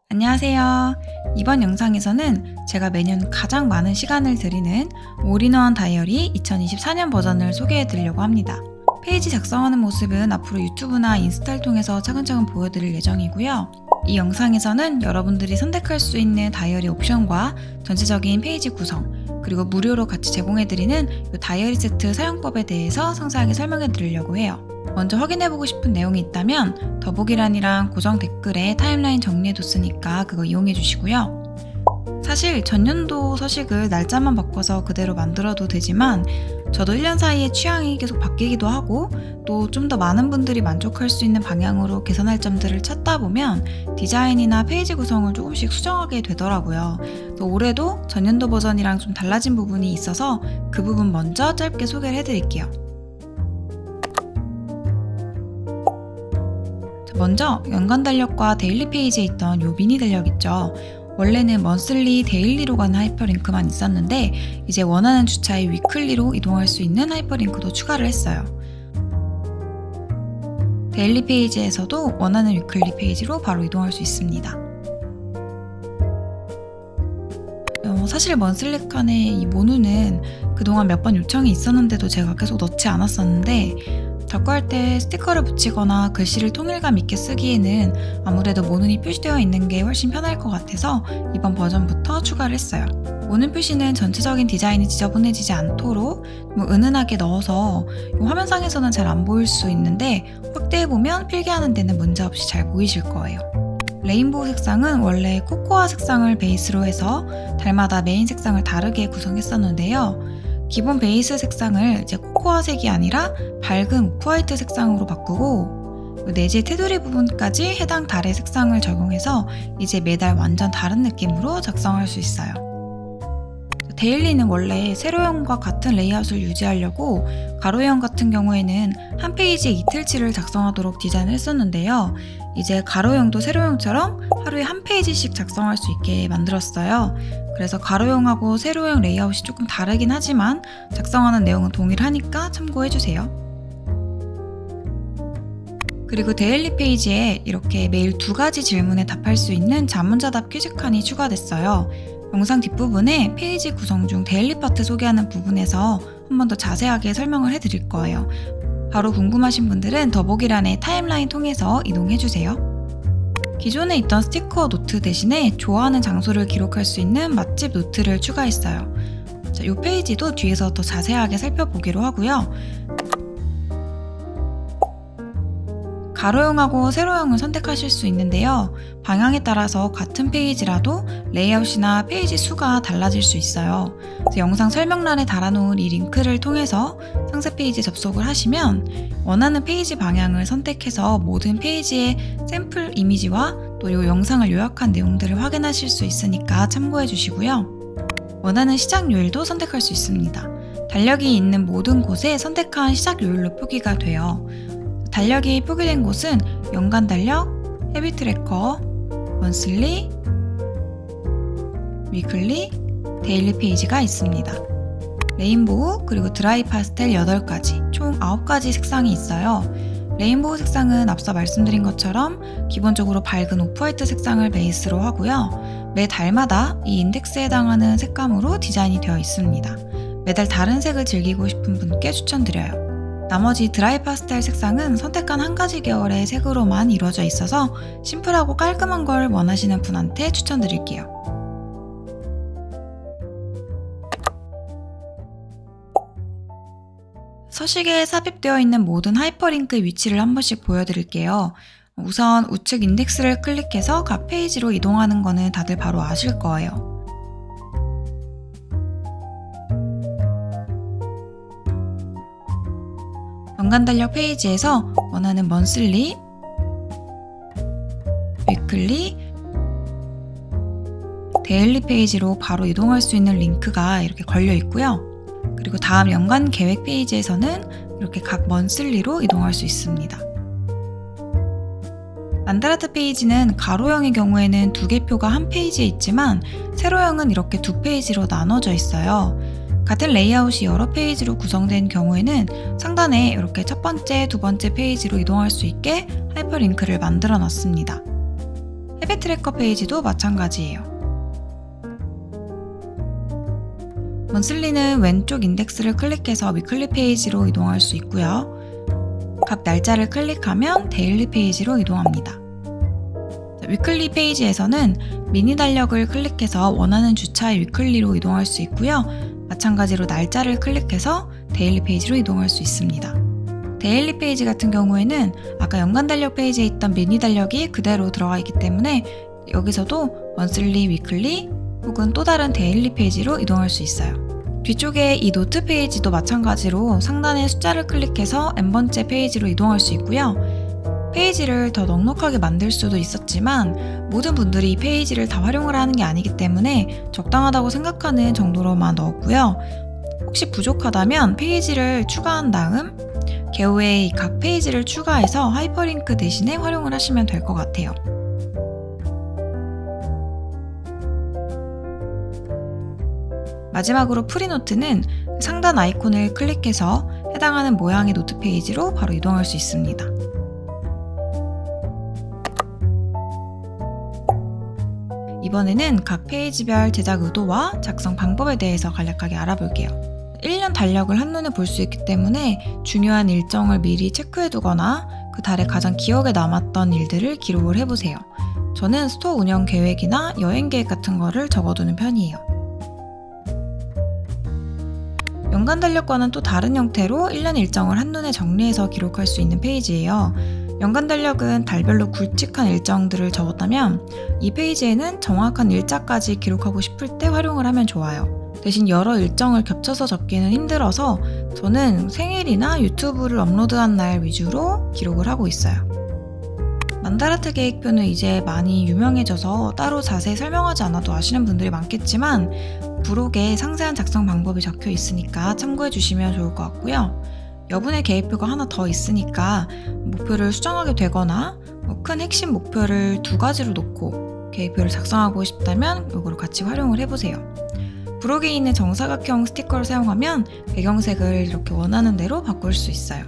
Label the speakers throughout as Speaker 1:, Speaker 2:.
Speaker 1: 안녕하세요. 이번 영상에서는 제가 매년 가장 많은 시간을 들이는 올인원 다이어리 2024년 버전을 소개해 드리려고 합니다. 페이지 작성하는 모습은 앞으로 유튜브나 인스타를 통해서 차근차근 보여드릴 예정이고요. 이 영상에서는 여러분들이 선택할 수 있는 다이어리 옵션과 전체적인 페이지 구성, 그리고 무료로 같이 제공해드리는 이 다이어리 세트 사용법에 대해서 상세하게 설명해 드리려고 해요. 먼저 확인해보고 싶은 내용이 있다면 더보기란이랑 고정 댓글에 타임라인 정리해뒀으니까 그거 이용해주시고요. 사실 전년도 서식을 날짜만 바꿔서 그대로 만들어도 되지만 저도 1년 사이에 취향이 계속 바뀌기도 하고 또 좀 더 많은 분들이 만족할 수 있는 방향으로 개선할 점들을 찾다 보면 디자인이나 페이지 구성을 조금씩 수정하게 되더라고요. 또 올해도 전년도 버전이랑 좀 달라진 부분이 있어서 그 부분 먼저 짧게 소개를 해드릴게요. 먼저 연간 달력과 데일리 페이지에 있던 요 미니 달력 있죠. 원래는 먼슬리, 데일리로 가는 하이퍼링크만 있었는데 이제 원하는 주차에 위클리로 이동할 수 있는 하이퍼링크도 추가를 했어요. 데일리 페이지에서도 원하는 위클리 페이지로 바로 이동할 수 있습니다. 사실 먼슬리 칸의 이 모누는 그동안 몇 번 요청이 있었는데도 제가 계속 넣지 않았었는데 작고할 때 스티커를 붙이거나 글씨를 통일감 있게 쓰기에는 아무래도 모눈이 표시되어 있는 게 훨씬 편할 것 같아서 이번 버전부터 추가를 했어요. 모눈 표시는 전체적인 디자인이 지저분해지지 않도록 은은하게 넣어서 화면상에서는 잘 안 보일 수 있는데 확대해보면 필기하는 데는 문제없이 잘 보이실 거예요. 레인보우 색상은 원래 코코아 색상을 베이스로 해서 달마다 메인 색상을 다르게 구성했었는데요. 기본 베이스 색상을 이제 코코아색이 아니라 밝은 오프화이트 색상으로 바꾸고 내지 테두리 부분까지 해당 달의 색상을 적용해서 이제 매달 완전 다른 느낌으로 작성할 수 있어요. 데일리는 원래 세로형과 같은 레이아웃을 유지하려고 가로형 같은 경우에는 한 페이지에 이틀치를 작성하도록 디자인을 했었는데요. 이제 가로형도 세로형처럼 하루에 한 페이지씩 작성할 수 있게 만들었어요. 그래서 가로형하고 세로형 레이아웃이 조금 다르긴 하지만 작성하는 내용은 동일하니까 참고해주세요. 그리고 데일리 페이지에 이렇게 매일 2가지 질문에 답할 수 있는 자문자답 퀴즈 칸이 추가됐어요. 영상 뒷부분에 페이지 구성 중 데일리 파트 소개하는 부분에서 한 번 더 자세하게 설명을 해드릴 거예요. 바로 궁금하신 분들은 더보기란의 타임라인 통해서 이동해주세요. 기존에 있던 스티커 노트 대신에 좋아하는 장소를 기록할 수 있는 맛집 노트를 추가했어요. 이 페이지도 뒤에서 더 자세하게 살펴보기로 하고요. 가로형하고 세로형을 선택하실 수 있는데요. 방향에 따라서 같은 페이지라도 레이아웃이나 페이지 수가 달라질 수 있어요. 영상 설명란에 달아놓은 이 링크를 통해서 상세 페이지 접속을 하시면 원하는 페이지 방향을 선택해서 모든 페이지의 샘플 이미지와 또 이 영상을 요약한 내용들을 확인하실 수 있으니까 참고해 주시고요. 원하는 시작 요일도 선택할 수 있습니다. 달력이 있는 모든 곳에 선택한 시작 요일로 표기가 돼요. 달력이 표기된 곳은 연간 달력, 헤비 트래커, 먼슬리, 위클리, 데일리 페이지가 있습니다. 레인보우 그리고 드라이 파스텔 8가지, 총 9가지 색상이 있어요. 레인보우 색상은 앞서 말씀드린 것처럼 기본적으로 밝은 오프화이트 색상을 베이스로 하고요. 매 달마다 이 인덱스에 해당하는 색감으로 디자인이 되어 있습니다. 매달 다른 색을 즐기고 싶은 분께 추천드려요. 나머지 드라이 파스텔 색상은 선택한 한 가지 계열의 색으로만 이루어져 있어서 심플하고 깔끔한 걸 원하시는 분한테 추천드릴게요. 서식에 삽입되어 있는 모든 하이퍼링크의 위치를 한 번씩 보여드릴게요. 우선 우측 인덱스를 클릭해서 각 페이지로 이동하는 거는 다들 바로 아실 거예요. 연간 달력 페이지에서 원하는 먼슬리, 위클리, 데일리 페이지로 바로 이동할 수 있는 링크가 이렇게 걸려 있고요. 그리고 다음 연간 계획 페이지에서는 이렇게 각 먼슬리로 이동할 수 있습니다. 만다라트 페이지는 가로형의 경우에는 2개표가 한 페이지에 있지만 세로형은 이렇게 2페이지로 나눠져 있어요. 같은 레이아웃이 여러 페이지로 구성된 경우에는 상단에 이렇게 첫 번째, 두 번째 페이지로 이동할 수 있게 하이퍼링크를 만들어 놨습니다. 헤비 트래커 페이지도 마찬가지예요. 먼슬리는 왼쪽 인덱스를 클릭해서 위클리 페이지로 이동할 수 있고요. 각 날짜를 클릭하면 데일리 페이지로 이동합니다. 위클리 페이지에서는 미니 달력을 클릭해서 원하는 주차의 위클리로 이동할 수 있고요. 마찬가지로 날짜를 클릭해서 데일리 페이지로 이동할 수 있습니다. 데일리 페이지 같은 경우에는 아까 연간 달력 페이지에 있던 미니 달력이 그대로 들어가 있기 때문에 여기서도 먼슬리, 위클리 혹은 또 다른 데일리 페이지로 이동할 수 있어요. 뒤쪽에 이 노트 페이지도 마찬가지로 상단의 숫자를 클릭해서 n번째 페이지로 이동할 수 있고요. 페이지를 더 넉넉하게 만들 수도 있었지만 모든 분들이 이 페이지를 다 활용을 하는 게 아니기 때문에 적당하다고 생각하는 정도로만 넣었고요. 혹시 부족하다면 페이지를 추가한 다음 개호에 각 페이지를 추가해서 하이퍼링크 대신에 활용을 하시면 될 것 같아요. 마지막으로 프리노트는 상단 아이콘을 클릭해서 해당하는 모양의 노트 페이지로 바로 이동할 수 있습니다. 이번에는 각 페이지별 제작 의도와 작성 방법에 대해서 간략하게 알아볼게요. 1년 달력을 한눈에 볼 수 있기 때문에 중요한 일정을 미리 체크해두거나 그 달에 가장 기억에 남았던 일들을 기록을 해보세요. 저는 스토어 운영 계획이나 여행 계획 같은 거를 적어두는 편이에요. 연간 달력과는 또 다른 형태로 1년 일정을 한눈에 정리해서 기록할 수 있는 페이지예요. 연간 달력은 달별로 굵직한 일정들을 적었다면 이 페이지에는 정확한 일자까지 기록하고 싶을 때 활용을 하면 좋아요. 대신 여러 일정을 겹쳐서 적기는 힘들어서 저는 생일이나 유튜브를 업로드한 날 위주로 기록을 하고 있어요. 만다라트 계획표는 이제 많이 유명해져서 따로 자세히 설명하지 않아도 아시는 분들이 많겠지만 블로그에 상세한 작성 방법이 적혀 있으니까 참고해 주시면 좋을 것 같고요. 여분의 계획표가 하나 더 있으니까 목표를 수정하게 되거나 큰 핵심 목표를 2가지로 놓고 계획표를 작성하고 싶다면 이거를 같이 활용을 해보세요. 블록에 있는 정사각형 스티커를 사용하면 배경색을 이렇게 원하는 대로 바꿀 수 있어요.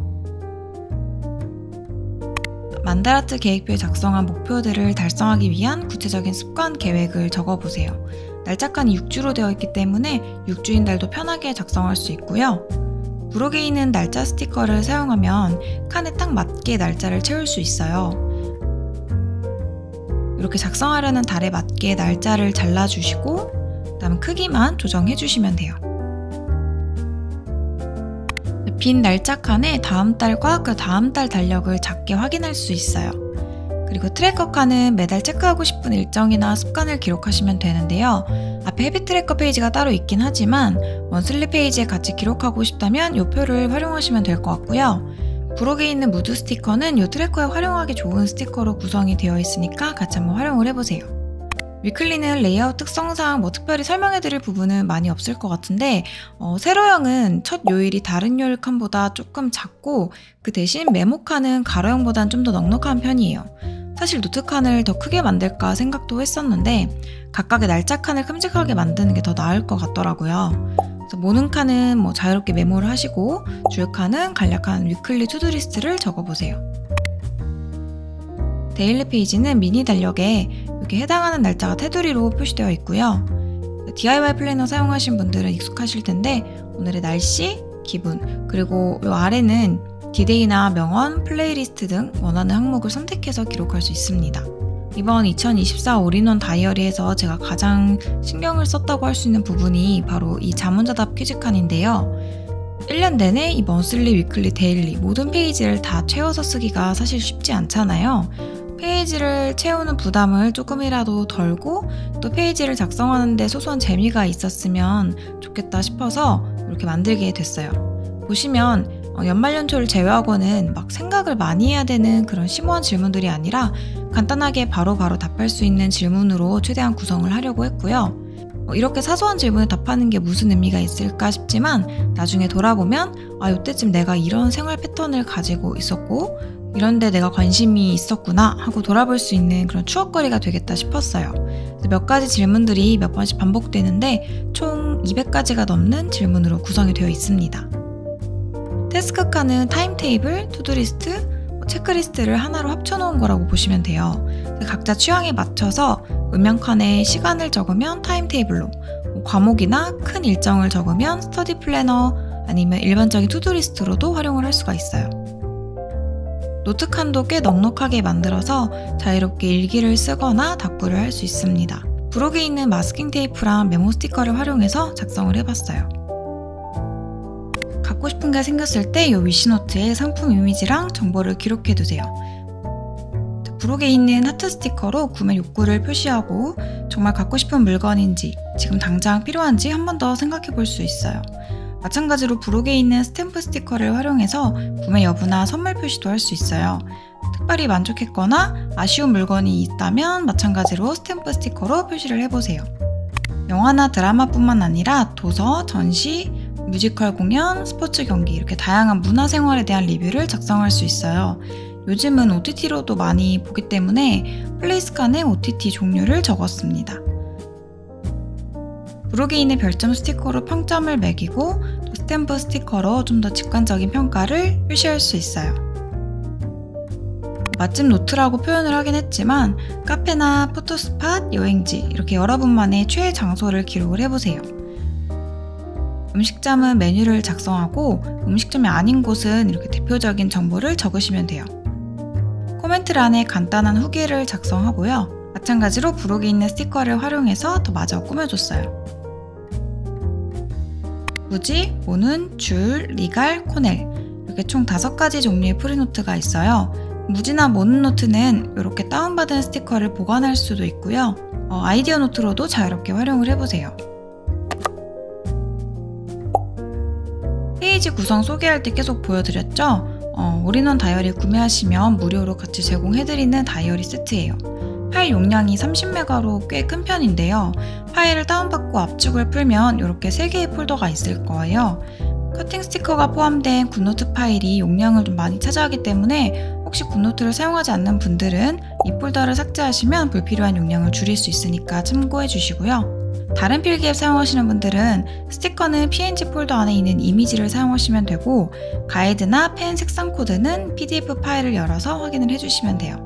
Speaker 1: 만다라트 계획표에 작성한 목표들을 달성하기 위한 구체적인 습관 계획을 적어보세요. 날짜칸이 6주로 되어 있기 때문에 6주인 달도 편하게 작성할 수 있고요. 블록에 있는 날짜 스티커를 사용하면 칸에 딱 맞게 날짜를 채울 수 있어요. 이렇게 작성하려는 달에 맞게 날짜를 잘라주시고 그다음 크기만 조정해 주시면 돼요. 빈 날짜 칸에 다음 달과 그 다음 달 달력을 작게 확인할 수 있어요. 그리고 트래커 칸은 매달 체크하고 싶은 일정이나 습관을 기록하시면 되는데요. 앞에 헤비 트래커 페이지가 따로 있긴 하지만 먼슬리 페이지에 같이 기록하고 싶다면 이 표를 활용하시면 될 것 같고요. 블록에 있는 무드 스티커는 이 트래커에 활용하기 좋은 스티커로 구성이 되어 있으니까 같이 한번 활용을 해보세요. 위클리는 레이아웃 특성상 특별히 설명해드릴 부분은 많이 없을 것 같은데 세로형은 첫 요일이 다른 요일 칸보다 조금 작고 그 대신 메모 칸은 가로형보다는 좀 더 넉넉한 편이에요. 사실 노트 칸을 더 크게 만들까 생각도 했었는데 각각의 날짜 칸을 큼직하게 만드는 게 더 나을 것 같더라고요. 그래서 모는 칸은 자유롭게 메모를 하시고 줄 칸은 간략한 위클리 투두리스트를 적어보세요. 데일리 페이지는 미니 달력에 이렇게 해당하는 날짜가 테두리로 표시되어 있고요. DIY 플래너 사용하신 분들은 익숙하실 텐데 오늘의 날씨, 기분, 그리고 이 아래는 디데이나 명언, 플레이리스트 등 원하는 항목을 선택해서 기록할 수 있습니다. 이번 2024 올인원 다이어리에서 제가 가장 신경을 썼다고 할 수 있는 부분이 바로 이 자문자답 퀴즈 칸인데요. 1년 내내 이 먼슬리, 위클리, 데일리 모든 페이지를 다 채워서 쓰기가 사실 쉽지 않잖아요. 페이지를 채우는 부담을 조금이라도 덜고 또 페이지를 작성하는데 소소한 재미가 있었으면 좋겠다 싶어서 이렇게 만들게 됐어요. 보시면 연말연초를 제외하고는 막 생각을 많이 해야 되는 그런 심오한 질문들이 아니라 간단하게 바로바로 답할 수 있는 질문으로 최대한 구성을 하려고 했고요. 이렇게 사소한 질문에 답하는 게 무슨 의미가 있을까 싶지만 나중에 돌아보면 이때쯤 내가 이런 생활 패턴을 가지고 있었고 이런데 내가 관심이 있었구나 하고 돌아볼 수 있는 그런 추억거리가 되겠다 싶었어요. 몇 가지 질문들이 몇 번씩 반복되는데 총 200가지가 넘는 질문으로 구성이 되어 있습니다. 태스크 칸은 타임테이블, 투두리스트, 체크리스트를 하나로 합쳐놓은 거라고 보시면 돼요. 각자 취향에 맞춰서 음영칸에 시간을 적으면 타임테이블로, 과목이나 큰 일정을 적으면 스터디 플래너 아니면 일반적인 투두리스트로도 활용을 할 수가 있어요. 노트칸도 꽤 넉넉하게 만들어서 자유롭게 일기를 쓰거나 답구를 할 수 있습니다. 부록에 있는 마스킹 테이프랑 메모 스티커를 활용해서 작성을 해봤어요. 갖고 싶은 게 생겼을 때 이 위시노트에 상품 이미지랑 정보를 기록해두세요. 부록에 있는 하트 스티커로 구매 욕구를 표시하고 정말 갖고 싶은 물건인지 지금 당장 필요한지 한 번 더 생각해 볼 수 있어요. 마찬가지로 부록에 있는 스탬프 스티커를 활용해서 구매 여부나 선물 표시도 할 수 있어요. 특별히 만족했거나 아쉬운 물건이 있다면 마찬가지로 스탬프 스티커로 표시를 해보세요. 영화나 드라마뿐만 아니라 도서, 전시, 뮤지컬 공연, 스포츠 경기 이렇게 다양한 문화생활에 대한 리뷰를 작성할 수 있어요. 요즘은 OTT로도 많이 보기 때문에 플레이스칸에 OTT 종류를 적었습니다. 부록에 있는 별점 스티커로 평점을 매기고 또 스탬프 스티커로 좀 더 직관적인 평가를 표시할 수 있어요. 맛집 노트라고 표현을 하긴 했지만 카페나 포토스팟, 여행지 이렇게 여러분만의 최애 장소를 기록을 해보세요. 음식점은 메뉴를 작성하고 음식점이 아닌 곳은 이렇게 대표적인 정보를 적으시면 돼요. 코멘트란에 간단한 후기를 작성하고요. 마찬가지로 부록에 있는 스티커를 활용해서 더 마저 꾸며줬어요. 무지, 모눈, 줄, 리갈, 코넬 이렇게 총 5가지 종류의 프리노트가 있어요. 무지나 모눈 노트는 이렇게 다운받은 스티커를 보관할 수도 있고요. 아이디어 노트로도 자유롭게 활용을 해보세요. 페이지 구성 소개할 때 계속 보여드렸죠? 올인원 다이어리 구매하시면 무료로 같이 제공해드리는 다이어리 세트예요. 파일 용량이 30메가로 꽤 큰 편인데요. 파일을 다운받고 압축을 풀면 이렇게 3개의 폴더가 있을 거예요. 커팅 스티커가 포함된 굿노트 파일이 용량을 좀 많이 차지하기 때문에 혹시 굿노트를 사용하지 않는 분들은 이 폴더를 삭제하시면 불필요한 용량을 줄일 수 있으니까 참고해 주시고요. 다른 필기앱 사용하시는 분들은 스티커는 png 폴더 안에 있는 이미지를 사용하시면 되고 가이드나 펜 색상 코드는 pdf 파일을 열어서 확인을 해주시면 돼요.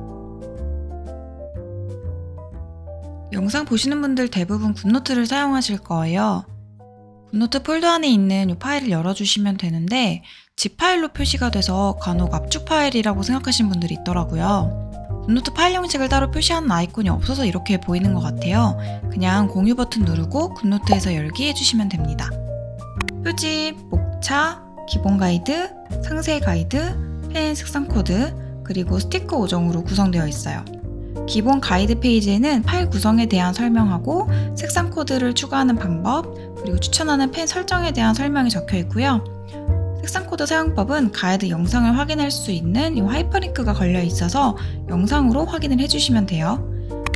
Speaker 1: 영상 보시는 분들 대부분 굿노트를 사용하실 거예요. 굿노트 폴더 안에 있는 이 파일을 열어주시면 되는데 zip 파일로 표시가 돼서 간혹 압축 파일이라고 생각하시는 분들이 있더라고요. 굿노트 파일 형식을 따로 표시하는 아이콘이 없어서 이렇게 보이는 것 같아요. 그냥 공유 버튼 누르고 굿노트에서 열기 해주시면 됩니다. 표지, 목차, 기본 가이드, 상세 가이드, 펜 색상 코드, 그리고 스티커 5종으로 구성되어 있어요. 기본 가이드 페이지에는 파일 구성에 대한 설명하고 색상 코드를 추가하는 방법, 그리고 추천하는 펜 설정에 대한 설명이 적혀 있고요. 색상 코드 사용법은 가이드 영상을 확인할 수 있는 이 하이퍼링크가 걸려 있어서 영상으로 확인을 해주시면 돼요.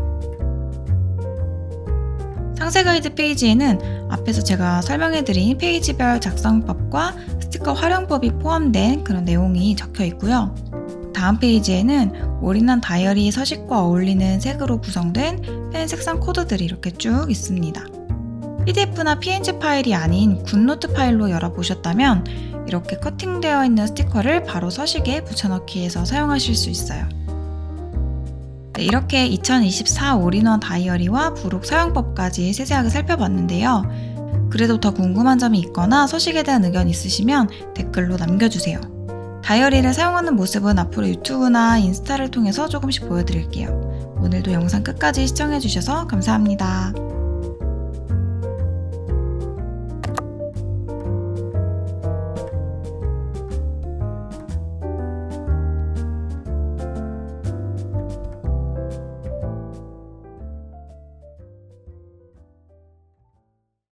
Speaker 1: 상세 가이드 페이지에는 앞에서 제가 설명해드린 페이지별 작성법과 스티커 활용법이 포함된 그런 내용이 적혀 있고요. 다음 페이지에는 올인원 다이어리 서식과 어울리는 색으로 구성된 펜 색상 코드들이 이렇게 쭉 있습니다. PDF나 PNG 파일이 아닌 굿노트 파일로 열어보셨다면 이렇게 커팅되어 있는 스티커를 바로 서식에 붙여넣기 해서 사용하실 수 있어요. 네, 이렇게 2024 올인원 다이어리와 부록 사용법까지 세세하게 살펴봤는데요. 그래도 더 궁금한 점이 있거나 서식에 대한 의견 있으시면 댓글로 남겨주세요. 다이어리를 사용하는 모습은 앞으로 유튜브나 인스타를 통해서 조금씩 보여드릴게요. 오늘도 영상 끝까지 시청해주셔서 감사합니다.